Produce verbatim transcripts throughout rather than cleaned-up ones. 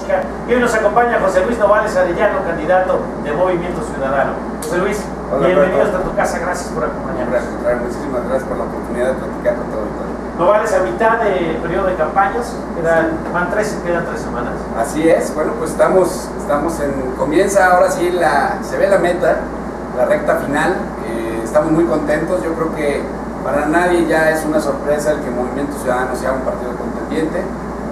política. Y hoy nos acompaña José Luis Novales Arellano, candidato de Movimiento Ciudadano. José Luis, hola, bienvenido hasta tu casa, gracias por acompañarnos. Gracias, muchísimas gracias por la oportunidad de platicar con todo el mundo. Novales, a mitad de periodo de campañas, quedan, van tres, quedan tres semanas. Así es, bueno, pues estamos, estamos en, comienza ahora sí, la, se ve la meta, la recta final, eh, estamos muy contentos. Yo creo que para nadie ya es una sorpresa el que Movimiento Ciudadano sea un partido contendiente.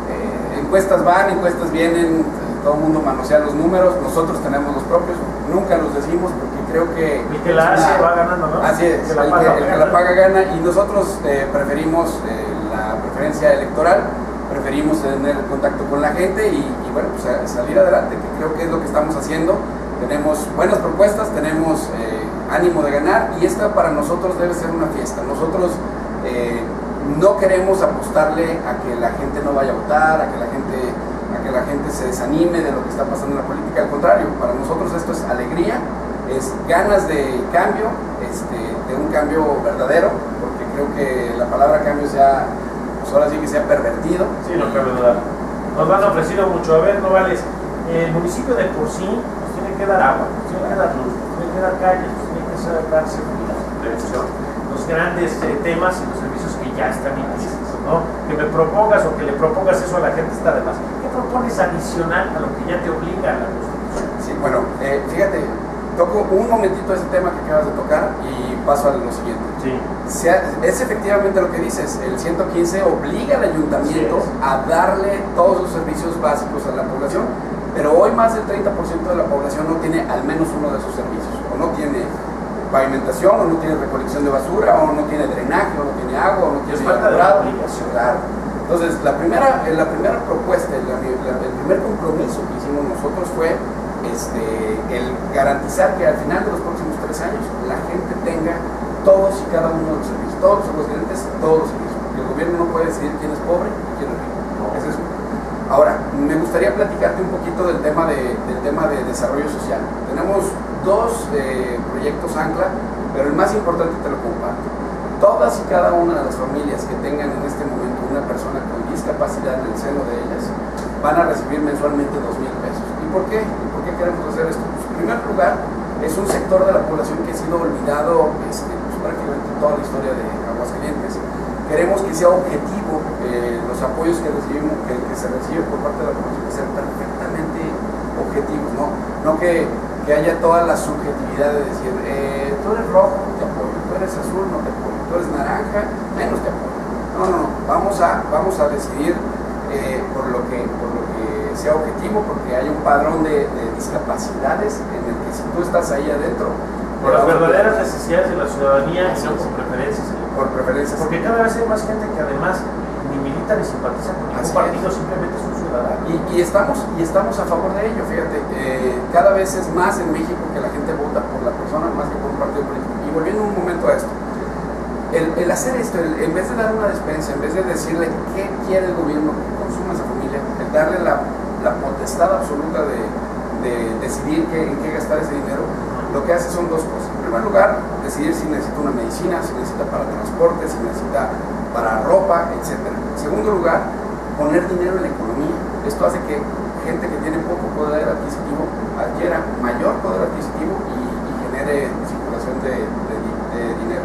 Eh, encuestas van, encuestas vienen, todo el mundo manosea los números, nosotros tenemos los propios, nunca los decimos porque creo que... El que la hace va ganando, ¿no? Así es, el, el, que, el que la paga gana, y nosotros eh, preferimos eh, la preferencia electoral, preferimos tener contacto con la gente y, y bueno, pues salir adelante, que creo que es lo que estamos haciendo. Tenemos buenas propuestas, tenemos eh, ánimo de ganar, y esta para nosotros debe ser una fiesta. Nosotros eh, no queremos apostarle a que la gente no vaya a votar, a que la gente, a que la gente se desanime de lo que está pasando en la política. Al contrario, para nosotros esto es alegría, es ganas de cambio, este, de un cambio verdadero, porque creo que la palabra cambio sea, pues ahora sí que sea pervertido. Sí, no cabe duda. Nos han ofrecido mucho. A ver, Novales, el municipio de por sí nos tiene que dar agua, nos tiene que dar luz, nos tiene que dar calles, nos tiene que dar seguridad, prevención, los grandes eh, temas y los servicios que ya están implícitos, ¿no? Que me propongas o que le propongas eso a la gente está de más. ¿Qué propones adicional a lo que ya te obliga a la Constitución? Sí, bueno, eh, fíjate, toco un momentito ese tema que acabas de tocar y paso a lo siguiente. Sí. Sea, es efectivamente lo que dices, el ciento quince obliga al ayuntamiento sí, a darle todos los servicios básicos a la población, pero hoy más del treinta por ciento de la población no tiene al menos uno de esos servicios, o no tiene pavimentación, o no tiene recolección de basura, o no tiene drenaje, o no tiene agua, o no tiene falta de aplicación. Claro. Entonces, la primera, la primera propuesta, la, la, el primer compromiso que hicimos nosotros fue Este, el garantizar que al final de los próximos tres años la gente tenga todos y cada uno de los servicios, todos los gerentes, todos los servicios, porque el gobierno no puede decidir quién es pobre y quién es rico. No. Ese es uno. Ahora, me gustaría platicarte un poquito del tema de, del tema de desarrollo social. Tenemos dos eh, proyectos ancla, pero el más importante te lo comparto. Todas y cada una de las familias que tengan en este momento una persona con discapacidad en el seno de ellas van a recibir mensualmente dos mil pesos. ¿Y por qué? ¿Por qué queremos hacer esto? Pues, en primer lugar, es un sector de la población que ha sido olvidado este, pues, prácticamente toda la historia de Aguascalientes. Queremos que sea objetivo eh, los apoyos que recibimos, que, que se reciben por parte de la población, que sean perfectamente objetivos, no, no que, que haya toda la subjetividad de decir, eh, tú eres rojo, te apoyo, tú eres azul, no te apoyo, tú eres naranja, menos te apoyo. No, no, no, vamos a, vamos a decidir eh, por lo que, por lo que sea objetivo, porque hay un padrón de, de discapacidades en el que si tú estás ahí adentro, por las verdaderas necesidades de la ciudadanía y no por preferencias. Por preferencias. Porque cada vez hay más gente que además ni milita ni simpatiza con ningún partido, simplemente es un ciudadano. Y, y, estamos, y estamos a favor de ello, fíjate, eh, cada vez es más en México que la gente vota por la persona más que por un partido político. Y volviendo un momento a esto, el, el hacer esto, el, en vez de dar una despensa, en vez de decirle qué quiere el gobierno que consuma esa familia, el darle la la potestad absoluta de, de decidir qué, en qué gastar ese dinero, lo que hace son dos cosas. En primer lugar, decidir si necesita una medicina, si necesita para transporte, si necesita para ropa, etcétera. En segundo lugar, poner dinero en la economía. Esto hace que gente que tiene poco poder adquisitivo adquiera mayor poder adquisitivo y, y genere circulación de, de, de dinero.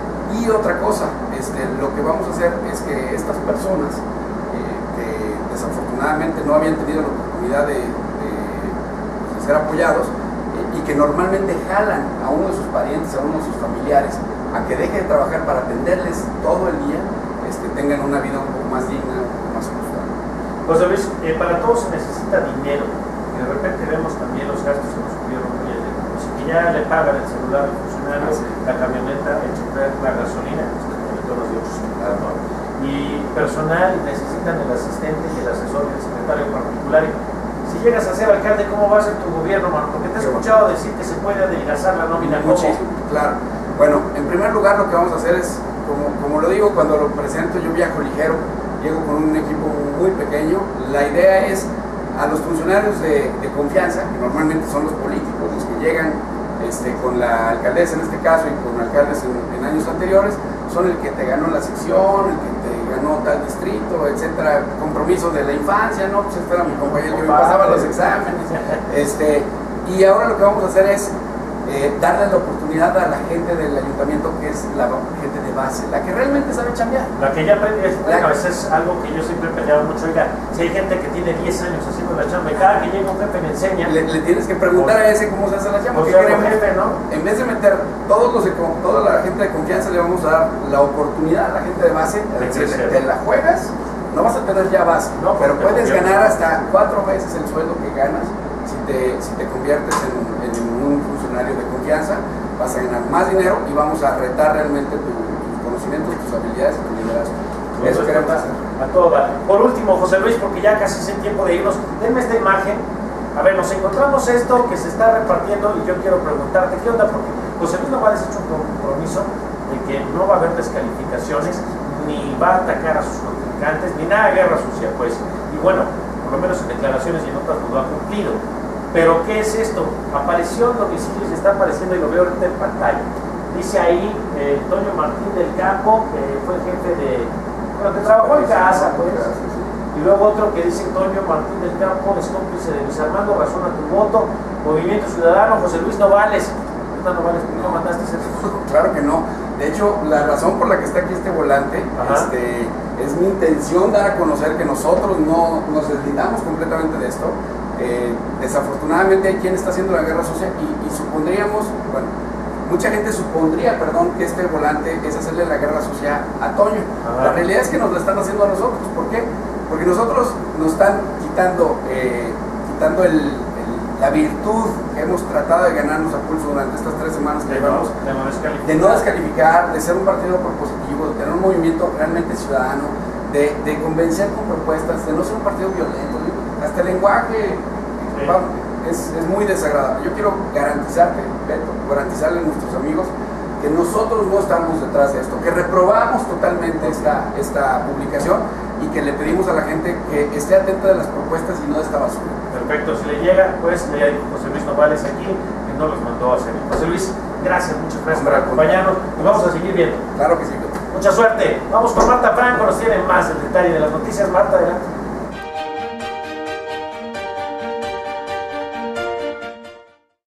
Y otra cosa, este, lo que vamos a hacer es que estas personas desafortunadamente no habían tenido la oportunidad de, de, de ser apoyados eh, y que normalmente jalan a uno de sus parientes, a uno de sus familiares, a que deje de trabajar para atenderles todo el día, este, tengan una vida un poco más digna, un poco más justa. José Luis, eh, para todo se necesita dinero, y de repente vemos también los gastos que nos subieron muy elevados, que ya le pagan el celular al funcionario, sí, la camioneta, el chofer, la gasolina, pues, todos los de otros, ¿no? Y personal, necesitan el asistente y el asesor y el secretario particular. Si llegas a ser alcalde, ¿cómo va a ser tu gobierno, mano? Porque te he escuchado decir que se puede adelgazar la nómina. Muchísimo, claro. Bueno, en primer lugar lo que vamos a hacer es, como, como lo digo cuando lo presento, yo viajo ligero, llego con un equipo muy pequeño. La idea es a los funcionarios de, de confianza, que normalmente son los políticos, los que llegan este, con la alcaldesa en este caso y con alcaldes en, en años anteriores, son el que te ganó la sección, el que te ganó tal distrito, etcétera, compromiso de la infancia, ¿no? Pues este era mi compañero que me pasaba los exámenes, este, y ahora lo que vamos a hacer es eh, darle la oportunidad a la gente del ayuntamiento, que es la gente de base, la que realmente sabe chambear. La que ya aprende, bueno, a veces es algo que yo siempre he peleado mucho. Oiga, si hay gente que tiene diez años haciendo la chamba y cada que llega un jefe le enseña, le, le tienes que preguntar a ese cómo se hace la chamba. O ¿Qué sea, queremos? jefe, ¿no? En vez de meter todos los, toda la gente de confianza, le vamos a dar la oportunidad a la gente de base de que te, te la juegas. No vas a tener ya base, no, pero puedes confianza. ganar hasta cuatro veces el sueldo que ganas si te, si te conviertes en, en un funcionario de confianza. Vas a ganar más dinero y vamos a retar realmente tu, tus conocimientos, tus habilidades y tu liderazgo. Eso, Eso queremos hacer. A todo dar. Por último, José Luis, porque ya casi es el tiempo de irnos, denme esta imagen. A ver, nos encontramos esto que se está repartiendo y yo quiero preguntarte, ¿qué onda? Porque José Luis Nogales ha hecho un compromiso de que no va a haber descalificaciones, ni va a atacar a sus contrincantes, ni nada de guerra sucia, pues. Y bueno, por lo menos en declaraciones y en otras lo ha cumplido. Pero ¿qué es esto? Apareció en domicilio y está apareciendo, y lo veo ahorita en pantalla. Dice ahí eh, Toño Martín del Campo, que fue jefe de... Bueno, que trabajó en casa, pues. Y luego otro que dice Toño Martín del Campo, es cómplice de Luis Armando, razona tu voto. Movimiento Ciudadano, José Luis Novales. ¿Qué Novales? ¿Por qué no mandaste ese? Claro que no. De hecho, la razón por la que está aquí este volante, este, es mi intención dar a conocer que nosotros no nos deslindamos completamente de esto. Eh, desafortunadamente hay quien está haciendo la guerra social y, y supondríamos, bueno, mucha gente supondría, perdón, que este volante es hacerle la guerra social a Toño. Ajá. La realidad es que nos la están haciendo a nosotros. ¿Por qué? Porque nosotros nos están quitando, eh, quitando el, el, la virtud que hemos tratado de ganarnos a pulso durante estas tres semanas que de llevamos, no, de, no de no descalificar, de ser un partido propositivo, de tener un movimiento realmente ciudadano, de, de convencer con propuestas, de no ser un partido violento. Hasta el lenguaje sí. vamos, es, es muy desagradable. Yo quiero garantizarte, Beto, garantizarle a nuestros amigos que nosotros no estamos detrás de esto, que reprobamos totalmente esta, esta publicación y que le pedimos a la gente que esté atenta de las propuestas y no de esta basura. Perfecto, si le llega, pues le hay José Luis Novales aquí, que no los mandó a hacer. José Luis, gracias, muchas gracias por acompañarnos y vamos a seguir viendo. Claro que sí. Mucha suerte. Vamos con Marta Franco, nos tiene más el detalle de las noticias. Marta, adelante.